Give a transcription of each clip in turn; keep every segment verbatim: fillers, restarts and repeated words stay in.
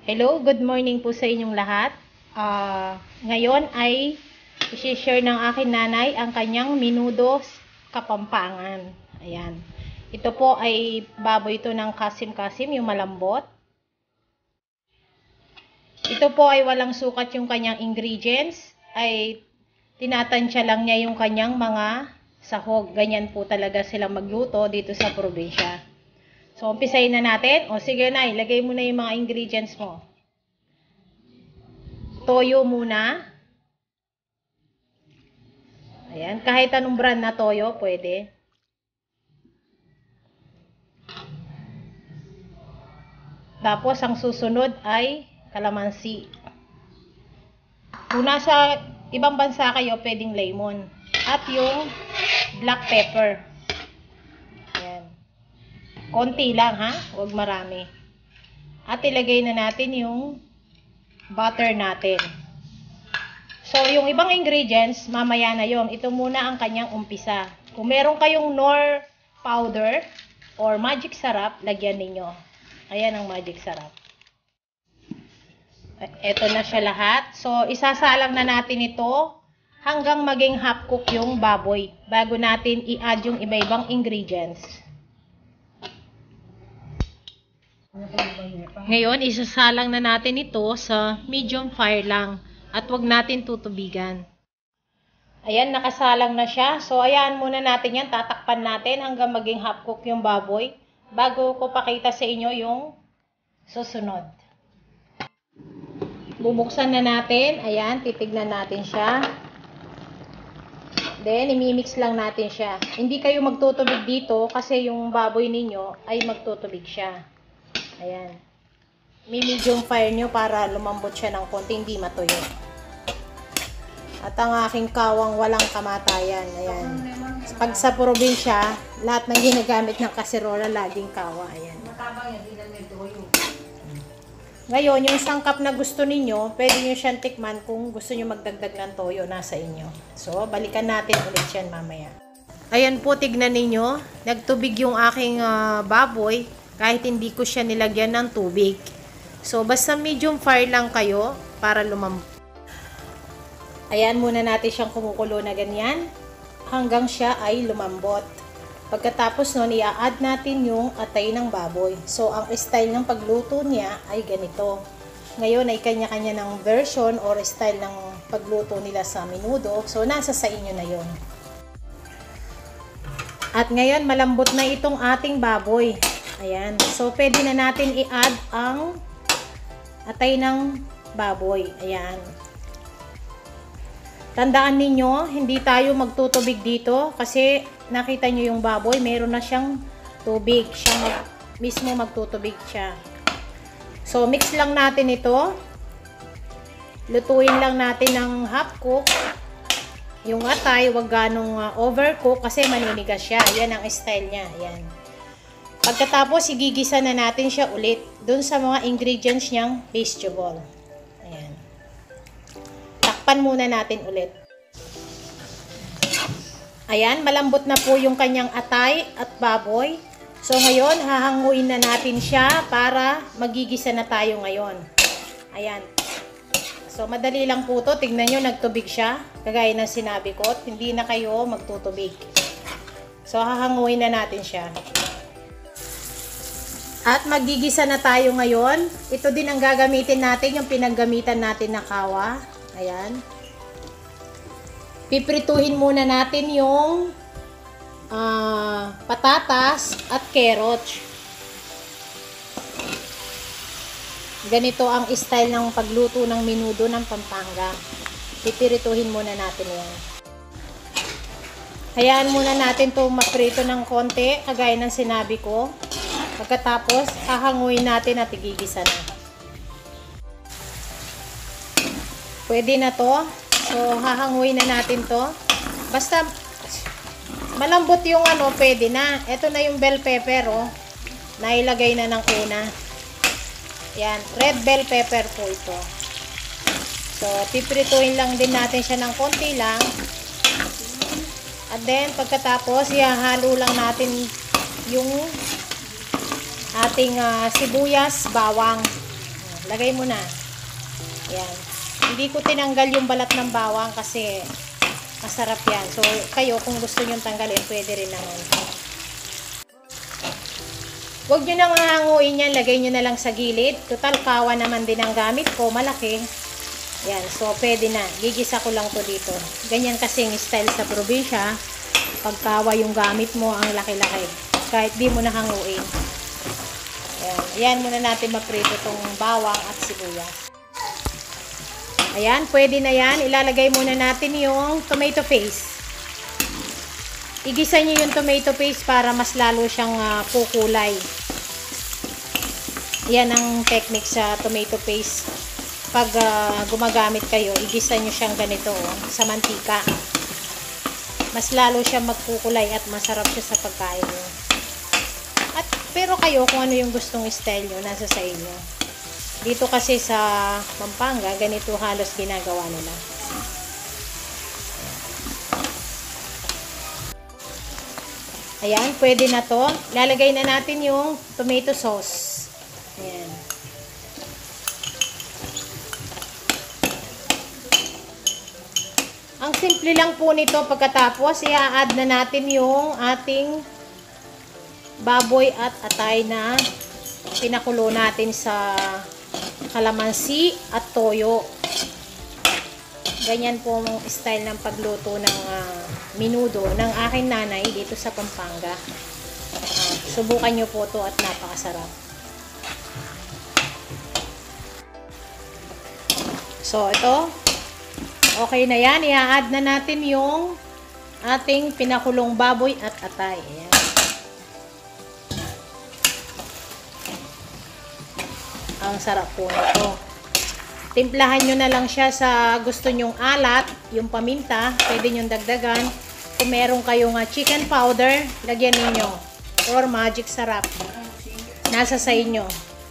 Hello, good morning po sa inyong lahat. Uh, ngayon ay i-share ng akin nanay ang kanyang menudo Kapampangan. Ayan. Ito po ay baboy ito ng kasim-kasim, yung malambot. Ito po ay walang sukat yung kanyang ingredients. Ay tinatansya lang niya yung kanyang mga sahog. Ganyan po talaga silang magluto dito sa probinsya. So, umpisahin na natin. O, sige na, ilagay mo na yung mga ingredients mo. Toyo muna. Ayan, kahit anong brand na toyo, pwede. Tapos, ang susunod ay kalamansi. Kung nasa ibang bansa kayo, pwedeng lemon. At yung black pepper. Konti lang ha, huwag marami. At ilagay na natin yung butter natin. So, yung ibang ingredients, mamaya na yon. Ito muna ang kanyang umpisa. Kung meron kayong Knorr powder or magic sarap, lagyan ninyo. Ayan ang magic sarap. Ito na siya lahat. So, isasalang na natin ito hanggang maging half cook yung baboy bago natin i-add yung iba-ibang ingredients. Ngayon, isasalang na natin ito sa medium fire lang at wag natin tutubigan. Ayan, nakasalang na siya. So, ayan muna natin yan. Tatakpan natin hanggang maging half cook yung baboy bago ko pakita sa inyo yung susunod. Bubuksan na natin. Ayan, titignan natin siya. Then, imimix lang natin siya. Hindi kayo magtutubig dito kasi yung baboy ninyo ay magtutubig siya. Ayan. Mi-medium fire nyo para lumambot siya ng konti, hindi matuyo. At ang aking kawang walang kamatayan. Ayan. Pag sa probinsya, lahat ng ginagamit ng kaserola, laging kawa. Ayan. Ngayon, yung sangkap na gusto ninyo, pwede nyo siyang tikman kung gusto nyo magdagdag ng toyo, nasa inyo. So, balikan natin ulit yan mamaya. Ayan po, tignan ninyo. Nagtubig yung aking uh, baboy. Kahit hindi ko siya nilagyan ng tubig. So, basta medium fire lang kayo para lumambot. Ayan, muna natin siyang kumukulo na ganyan hanggang siya ay lumambot. Pagkatapos nun, i-add natin yung atay ng baboy. So, ang style ng pagluto niya ay ganito. Ngayon ay kanya-kanya ng version or style ng pagluto nila sa menudo. So, nasa sa inyo na yon. At ngayon, malambot na itong ating baboy. Ayan. So, pwede na natin i-add ang atay ng baboy. Ayan. Tandaan ninyo, hindi tayo magtutubig dito kasi nakita nyo yung baboy, meron na siyang tubig. Siya mag, mismo magtutubig siya. So, mix lang natin ito. Lutuin lang natin ng half cook. Yung atay, wag ganong uh, overcook kasi maninigas siya. Ayan ang style niya. Ayan. Pagkatapos, igigisa na natin siya ulit dun sa mga ingredients niyang vegetable. Ayan. Takpan muna natin ulit. Ayan, malambot na po yung kanyang atay at baboy. So, ngayon, hahanguin na natin siya para magigisa na tayo ngayon. Ayan. So, madali lang po to. Tignan nyo, nagtubig siya. Kagaya ng sinabi ko, hindi na kayo magtutubig. So, hahanguin na natin siya. At magigisa na tayo ngayon. Ito din ang gagamitin natin, yung pinaggamitan natin na kawa. Ayan. Piprituhin muna natin yung uh, patatas at carrots. Ganito ang style ng pagluto ng menudo ng Pampanga. Pipirituhin muna natin yan. Hayaan muna natin ito maprito ng konti, kagaya ng sinabi ko. Pagkatapos, hahanguin natin at igigisa na. Pwede na to. So, hahanguin na natin to. Basta, malambot yung ano, pwede na. Ito na yung bell pepper, oh. Nailagay na ng una. Yan, red bell pepper po ito. So, piprituhin lang din natin siya ng konti lang. At then, pagkatapos, ihahalo lang natin yung ating uh, sibuyas, bawang. Lagay mo na. Ayan. Hindi ko tinanggal yung balat ng bawang kasi masarap yan. So, kayo kung gusto nyo tanggalin, pwede rin naman. Huwag nyo nang hanguin yan. Lagay nyo na lang sa gilid. Total, kawa naman din ang gamit ko. Malaki. Yan. So, pwede na. Gigisa ko lang to dito. Ganyan kasing style sa probinsya. Pag kawa yung gamit mo, ang laki-laki. Kahit di mo na hanguin. Ayan. Ayan muna natin maprito tong bawang at sibuyas. Ayan. Pwede na yan. Ilalagay muna natin yung tomato paste. Igisa nyo yung tomato paste para mas lalo siyang uh, kukulay. Yan ang technique sa tomato paste. Pag uh, gumagamit kayo, igisa nyo siyang ganito oh, sa mantika. Mas lalo siyang magkukulay at masarap siya sa pagkain nyo. At, pero kayo, kung ano yung gustong style nyo, nasa sa inyo. Dito kasi sa Pampanga, ganito halos ginagawa nila. Ayan, pwede na to. Lalagay na natin yung tomato sauce. Ayan. Ang simple lang po nito pagkatapos, i-add na natin yung ating baboy at atay na pinakulo natin sa kalamansi at toyo. Ganyan po ang style ng pagluto ng uh, minudo ng aking nanay dito sa Pampanga. Uh, subukan nyo po to at napakasarap. So, ito. Okay na yan. I-add na natin yung ating pinakulong baboy at atay. Ayan. Ang sarap po nito. Timplahan nyo na lang siya sa gusto nyong alat, yung paminta, pwede nyong dagdagan. Kung meron kayong uh, chicken powder, lagyan niyo or magic sarap. Nasa sa inyo.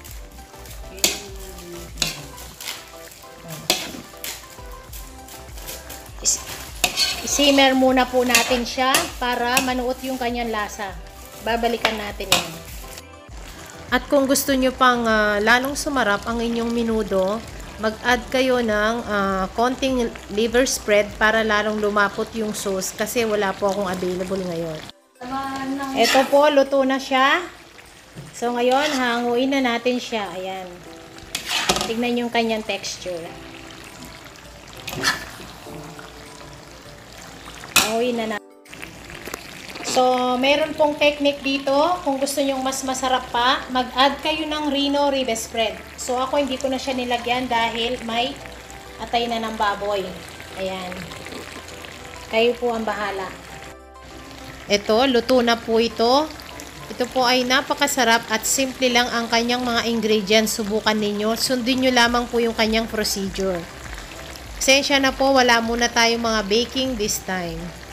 I-simmer muna po natin siya para manuot yung kanyang lasa. Babalikan natin yun. At kung gusto nyo pang uh, lalong sumarap ang inyong minudo, mag-add kayo ng uh, konting liver spread para lalong lumapot yung sauce kasi wala po akong available ngayon. Ito po, luto na siya. So ngayon, hanguin na natin siya. Ayan. Tignan yung kanyang texture. Hanguin na natin. So, meron pong technique dito. Kung gusto nyong mas masarap pa, mag-add kayo ng Reno ribs spread. So, ako hindi ko na siya nilagyan dahil may atay na ng baboy. Ayan. Kayo po ang bahala. Ito, luto na po ito. Ito po ay napakasarap at simple lang ang kanyang mga ingredients. Subukan ninyo. Sundin nyo lamang po yung kanyang procedure. Pasensya na po, wala muna tayong mga baking this time.